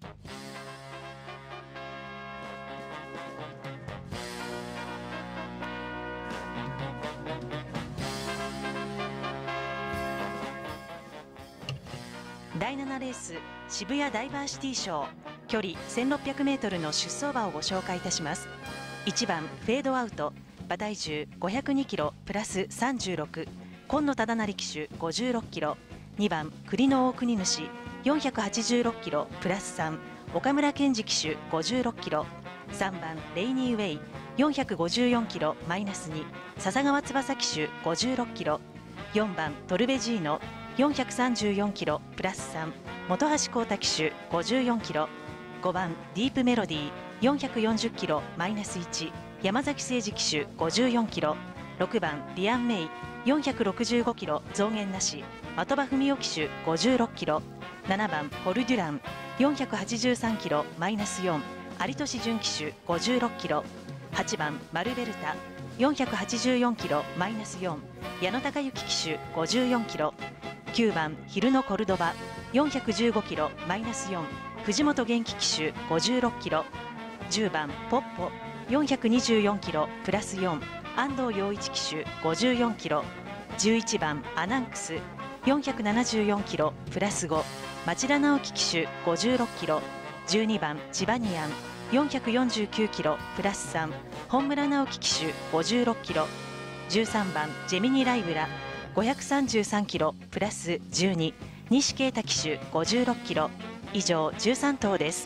第7レース渋谷ダイバーシティショー、距離 1600m の出走馬をご紹介いたします。1番フェードアウト、馬体重502キロプラス36、今野忠成騎手56キロ。2番栗の大国主486キロプラス3、岡村健二騎手56キロ。3番レイニーウェイ454キロマイナス2、笹川翼騎手56キロ。4番トルベジーノ434キロプラス3、本橋光太騎手54キロ。5番ディープメロディー440キロマイナス1、山崎誠二騎手54キロ。6番ディアンメイ465キロ増減なし、的場文雄騎手56キロ。7番ホルデュラン483キロマイナス4、有利潤騎手56キロ。8番マルベルタ484キロマイナス4、矢野孝之騎手54キロ。9番ヒルノコルドバ415キロマイナス4、藤本元気騎手56キロ。10番ポッポ424キロプラス4、安藤陽一騎手54キロ。11番アナンクス474キロプラス5、町田直樹騎手56キロ。12番チバニアン449キロプラス3、本村直樹騎手56キロ。13番ジェミニライブラ533キロプラス12、西啓太騎手56キロ。以上13頭です。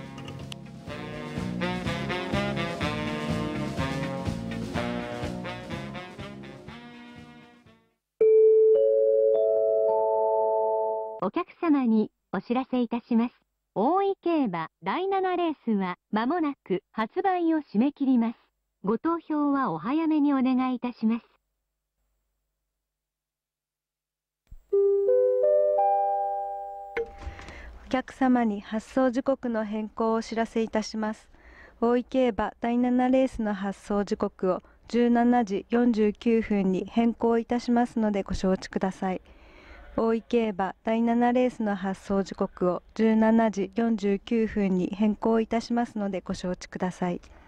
お客様にお知らせいたします。大井競馬第7レースは間もなく発売を締め切ります。ご投票はお早めにお願いいたします。 お客様に発送時刻の変更をお知らせいたします。大井競馬第7レースの発送時刻を17時49分に変更いたしますのでご承知ください。大井競馬第7レースの発送時刻を17時49分に変更いたしますのでご承知ください。